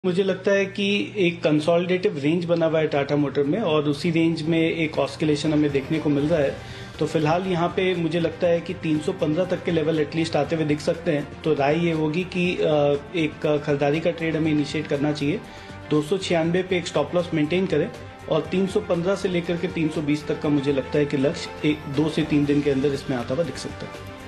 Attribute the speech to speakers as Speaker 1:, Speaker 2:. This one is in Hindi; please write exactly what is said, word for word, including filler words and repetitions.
Speaker 1: मुझे लगता है कि एक कंसोलिडेटिव रेंज बना हुआ है टाटा मोटर में और उसी रेंज में एक ऑस्किलेशन हमें देखने को मिल रहा है। तो फिलहाल यहाँ पे मुझे लगता है कि तीन सौ पंद्रह तक के लेवल एटलीस्ट आते हुए दिख सकते हैं। तो राय ये होगी कि एक खरीदारी का ट्रेड हमें इनिशिएट करना चाहिए। दो सौ छियानवे पे एक स्टॉप लॉस मेंटेन करें और तीन सौ पंद्रह से लेकर के तीन सौ बीस तक का मुझे लगता है कि लक्ष्य एक दो से तीन दिन के अंदर इसमें आता हुआ दिख सकता है।